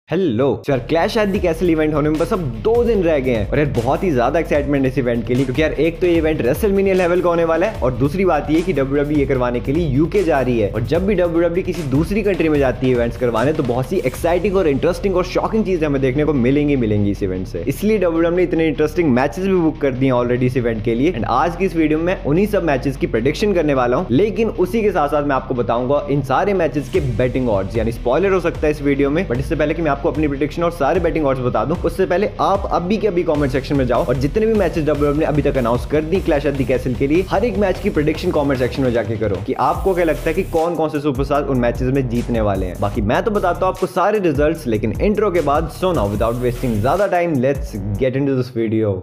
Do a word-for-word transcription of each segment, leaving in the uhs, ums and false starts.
Hello यार, Clash at the Castle event होने में बस अब दो दिन रह गए हैं और यार बहुत ही ज्यादा एक्साइटमेंट इस इवेंट के लिए, क्योंकि यार एक तो ये इवेंट रेसलमेनिया लेवल का होने वाला है और दूसरी बात ये कि डब्ल्यू डब्ल्यू ई ये करवाने के लिए यूके जा रही है। और जब भी डब्ल्यू डब्ल्यू ई किसी दूसरी कंट्री में जाती है इवेंट्स करवाने, तो बहुत सी एक्साइटिंग और इंटरेस्टिंग और शॉकिंग चीजें हमें देखने को मिलेंगी मिलेंगी इस इवेंट से। इसलिए डब्ल्यू डब्ल्यू ने इतने इंटरेस्टिंग मैचेस भी बुक कर दिए ऑलरेडी इस इवेंट के लिए। एंड आज की इस वीडियो में उन्हीं सब मैचेस की प्रेडिक्शन करने वाला हूँ, लेकिन उसी के साथ साथ मैं आपको बताऊंगा इन सारे मैचेस के बेटिंग ऑड्स, यानी स्पॉइलर हो सकता है इस वीडियो में। बट इससे पहले कि मैं आपको अपनी प्रेडिक्शन और सारे बेटिंग ऑड्स बता दूं, उससे पहले आप अभी के अभी कमेंट सेक्शन में जाओ और जितने भी मैचेस डब्ल्यू डब्ल्यू ने अभी तक अनाउंस कर दी क्लैश एट द कैसल के लिए, हर एक मैच की प्रेडिक्शन कमेंट सेक्शन में जाके करो कि आपको क्या लगता है कि कौन कौन से सुपरस्टार उन मैचेस में जीतने वाले हैं। बाकी मैं तो बताता हूं आपको सारे रिजल्ट्स, लेकिन इंट्रो के बाद सो नाउ विदाउट वेस्टिंग ज्यादा time let's get into this video.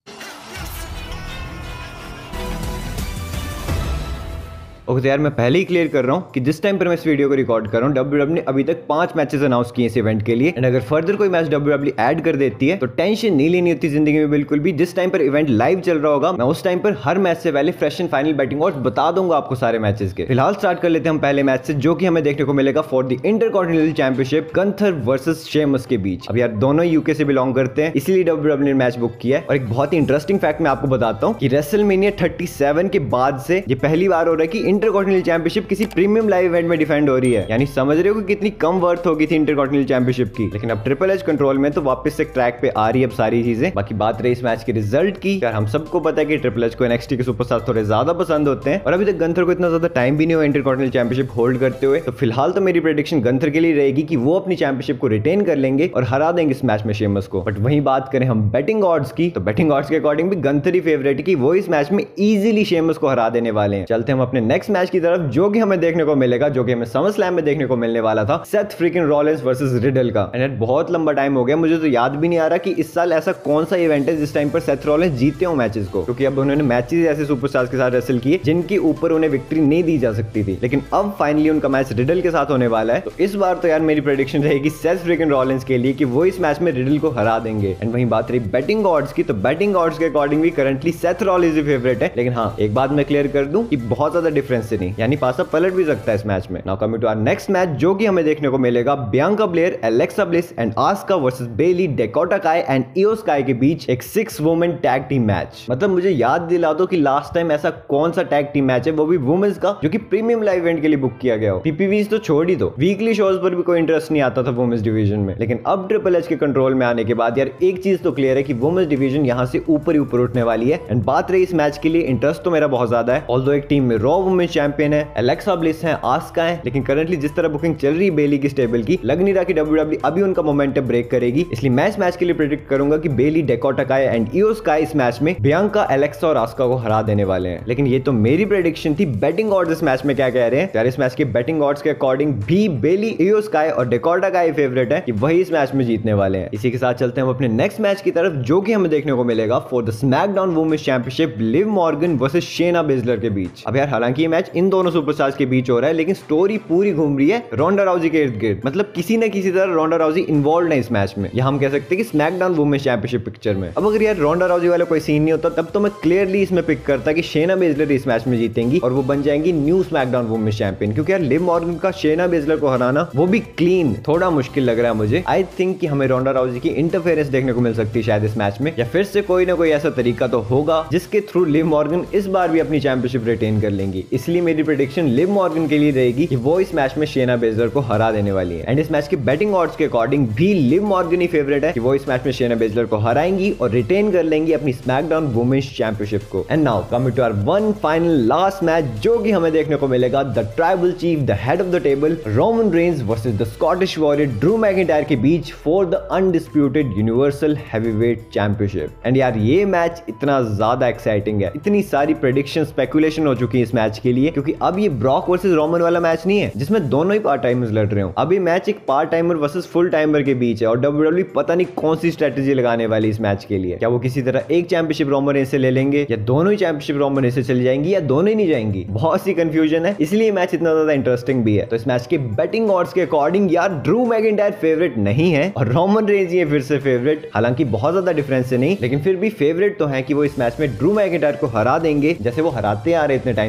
Okay, तो यार मैं पहले ही क्लियर कर रहा हूँ कि जिस टाइम पर मैं इस वीडियो को रिकॉर्ड कर रहा हूँ, डब्ल्यू डब्ल्यू ने अभी तक पांच मैचेस अनाउंस किए इस इवेंट के लिए। एंड अगर फर्दर कोई मैच डब्ल्यू डब्ल्यू ऐड कर देती है तो टेंशन नहीं लेनी होती जिंदगी में बिल्कुल भी। जिस टाइम पर इवेंट लाइव चल रहा होगा, मैं उस टाइम पर हर मैच से पहले fresh and final betting odds बता दूंगा आपको सारे मैचेस के। फिलहाल स्टार्ट कर लेते हैं हम पहले मैच से, जो कि हमें देखने को मिलेगा for the Intercontinental Championship Gunther versus Sheamus के बीच। अब यार दोनों यूके से बिलोंग करते हैं, इसलिए डब्ल्यू डब्ल्यू ने मैच बुक किया है। और एक बहुत ही इंटरेस्टिंग फैक्ट मैं आपको बताता हूँ कि रेसलमेनिया सैंतीस के बाद से ये पहली बार हो रहा है कि इंटरकॉन्टिनेंटल चैंपियनशिप किसी प्रीमियम लाइव इवेंट में डिफेंड हो रही है। यानी समझ रहे हो कि कितनी कम वर्थ होगी थी इंटरकॉन्टिनेंटल चैंपियनशिप की। लेकिन अब ट्रिपल एच कंट्रोल में तो वापस से ट्रैक पे आ रही है अब सारी चीजें। बाकी बात रही इस मैच के रिजल्ट की, यार हम सबको पता है कि ट्रिपल एच को एनएक्सटी के सुपरस्टार थोड़े ज्यादा पसंद होते हैं और अभी तक गंथर को इतना ज्यादा टाइम भी नहीं हुआ इंटरकॉन्टिनेंटल चैंपियनशिप होल्ड करते हुए। तो फिलहाल तो मेरी प्रेडिक्शन गंथर के लिए रहेगी कि वो अपनी चैंपियनशिप को रिटेन कर लेंगे और हरा देंगे इस मैच में शेमस को। बट वही बात करें हम बैटिंग ऑड्स की, तो बैटिंग ऑड्स के अकॉर्डिंग भी गंथर ही फेवरेट है कि वो इस मैच में इजीली शेमस को हरा देने वाले हैं। चलते हम अपने नेक्स्ट मैच की तरफ, जो कि हमें देखने को मिलेगा, जो कि हमें समर स्लैम में देखने को मिलने वाला था, Seth freaking Rollins versus Riddle का। एंड बहुत लंबा टाइम हो गया, मुझे तो याद भी नहीं आ रहा कि इस साल ऐसा कौन सा इवेंट है जिस टाइम पर सेथ रॉलिंस जीते हो मैचेस को, क्योंकि अब उन्होंने मैचेस ऐसे सुपरस्टार्स के साथ रेसल किए जिनके ऊपर उन्हें विक्ट्री नहीं दी जा सकती थी। लेकिन अब फाइनली उनका मैच रिडल के साथ होने वाला है। तो इस बार तो यार मेरी प्रेडिक्शन रहेगी सेथ फ्रीकिंग रॉलिंस के लिए कि वो इस मैच में रिडल को हरा देंगे। एंड वहीं बात रही बैटिंग ऑड्स की, तो बैटिंग ऑड्स के अकॉर्डिंग भी करंटली सेथ रॉलिंस ही फेवरेट है। लेकिन हाँ, एक बात मैं क्लियर कर दूं कि बहुत ज्यादा डिफरेंस से नहीं, यानी पासा पलट भी सकता है इस मैच में। Now coming to our next match, जो कि हमें देखने को मिलेगा Bianca Belair, Alexa Bliss and Asuka versus Bayley, Dakota Kai and Iyo Sky के बीच एक six women tag team match. मतलब मुझे याद दिला दो कि लास्ट टाइम ऐसा कौन सा टैग टीम मैच है, वो भी वुमेन्स का, जो कि प्रीमियम लाइव इवेंट के लिए बुक किया गया हो। पीपीवीज तो छोड़ ही दो, वीकली शोज पर भी कोई इंटरेस्ट नहीं आता था वुमेन्स डिवीजन में। लेकिन अब ट्रिपल एच के कंट्रोल में आने के बाद यार एक चीज तो क्लियर है कि वुमेन्स डिवीजन यहां से ऊपर ही ऊपर उठने वाली है। एंड बात रही इस मैच के लिए, इंटरेस्ट तो मेरा बहुत ज्यादा है। ऑल्दो एक टीम में रॉ वुमेन्स चैंपियन है, एलेक्सा ब्लिस है, आस्का है, लेकिन करंटली जिस तरह बुकिंग चल रही बेली की स्टेबल की, लग नहीं रहा कि डब्ल्यू डब्ल्यू अभी उनका मोमेंटम ब्रेक करेगी। इसलिए मैं इस मैच के लिए प्रेडिक्ट करूंगा कि Bayley, Dakota Kai and Iyo Sky इस मैच में बियांका, एलेक्सा और आस्का को हरा देने वाले हैं। लेकिन ये तो मेरी प्रेडिक्शन थी। बैटिंग ऑड्स इस मैच में क्या कह रहे हैं यार, इस मैच के बैटिंग ऑड्स के अकॉर्डिंग भी बेली, इयो स्काई और डेकोटा काई फेवरेट है कि वही इस मैच में जीतने वाले हैं। इसी के साथ चलते हैं हम अपने नेक्स्ट मैच की तरफ, जो कि हमें देखने को मिलेगा for the SmackDown Women's Championship Liv Morgan versus Shayna Baszler के बीच। अब यार हालांकि ये मैच इन दोनों सुपरस्टार्स के बीच हो रहा है, लेकिन स्टोरी पूरी घूम रही है रोंडा राउजी के इर्द गिर्द। मतलब किसी न किसी तरह रोंडा राउजी इन्वॉल्व है इस मैच में, या हम कह सकते हैं कि स्मैकडाउन वुमेन्स चैंपियनशिप पिक्चर में। अब अगर यार रोंडा राउजी वाला कोई सीन नहीं होता, तब तो मैं क्लियरली इसमें पिक करता कि शेना बेजलर इस मैच में जीतेंगी और वो बन जाएंगी न्यू स्मैकडाउन वुमेन्स चैंपियन। क्योंकि यार लिव मॉर्गन का शेना बेजलर को हराना, वो भी क्लीन, थोड़ा मुश्किल लग रहा है मुझे। आई थिंक कि हमें रोंडा राउजी की इंटरफेरेंस देखने को मिल सकती है शायद इस मैच में, या फिर से कोई ना कोई ऐसा तरीका तो होगा जिसके थ्रू लिव मॉर्गन इस बार भी अपनी चैंपियनशिप रिटेन कर लेंगी। इसलिए मेरी प्रेडिक्शन लिव मॉर्गन के लिए रहेगी कि वो इस मैच में शेना बेजलर को हरा देने वाली है। एंड इस मैच के बैटिंग ऑड्स के अकॉर्डिंग भी लिव मॉर्गन ही फेवरेट है कि वो इस मैच में शेना बेजलर को हराएंगी और रिटेन कर लेंगी अपनी स्मैकडाउन वुमेन्स चैंपियनशिप को। And now coming to our one final last match, जो कि हमें देखने को मिलेगा the Tribal Chief, the Head of the Table, Roman Reigns versus the Scottish Warrior Drew McIntyre के बीच for the Undisputed Universal heavyweight Championship. And यार ये मैच इतना ज्यादा एक्साइटिंग है, इतनी सारी प्रेडिक्शन स्पेकुलेशन हो चुकी है इस मैच के लिए, क्योंकि अब ये ब्रॉक वर्सेस रोमन वाला मैच नहीं है जिसमें दोनों ही पार्ट टाइमर्स लड़ रहे हो। अभी मैच एक part timer versus full timer के बीच है और डब्ल्यू डब्ल्यू पता नहीं कौन सी स्ट्रेटेजी लगाने वाली इस मैच के लिए। क्या वो किसी तरह एक चैंपियनशिप रोमन रेंस से ले लेंगे, या दोनों ही चैंपियनशिप रोमन रेंस से चली जाएंगी, या दोनों ही नहीं जाएंगी। बहुत सी कंफ्यूजन है, इसलिए मैच इतना ज्यादा इंटरेस्टिंग भी है। तो इस मैच के बैटिंग ऑड्स के अकॉर्डिंग यार ड्रू मैकिंटायर फेवरेट नहीं है और रोमन रेंस ही है फिर से फेवरेट। हालांकि बहुत ज्यादा डिफरेंस से नहीं, लेकिन फिर भी फेवरेट तो है कि वो इस मैच में ड्रू मैकिंटायर को हरा देंगे, जैसे वो हराते आ रहे इतने टाइम से इतने सारे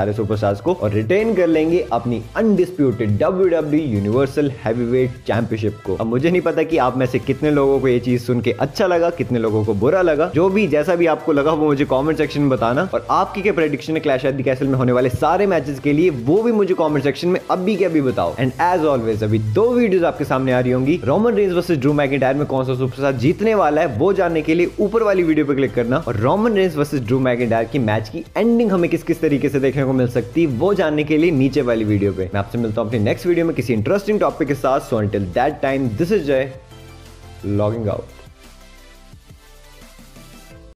सारे सुपरस्टार्स को और रिटेन कर लेंगे अपनी undisputed W W universal heavyweight championship को। अब मुझे नहीं पता कि आप में से कितने लोगों को ये चीज सुन के अच्छा लगा, कितने लोगों को बुरा लगा। जो भी जैसा भी आपको लगा वो मुझे कमेंट सेक्शन में बताना, और आपकी क्या प्रेडिक्शन है क्लैश एट द कैसल में होने वाले सारे मैचेस के लिए वो भी मुझे कमेंट सेक्शन में अभी के अभी बताओ। एंड एज ऑलवेज अभी दो वीडियोस आपके सामने आ रही होंगी। Roman Reigns versus Drew McIntyre में कौन सा सुपरस्टार जीतने वाला है वो जानने के लिए ऊपर वाली वीडियो पर क्लिक करना, और Roman Reigns versus Drew McIntyre की मैच की एंडिंग हमें किस किस तरीके से देखने को मिल सकती है वो जानने के लिए नीचे वाली वीडियो पे। मैं आपसे मिलता हूं अपनी नेक्स्ट वीडियो में किसी इंटरेस्टिंग टॉपिक के साथ। So until that time this is Jay logging out.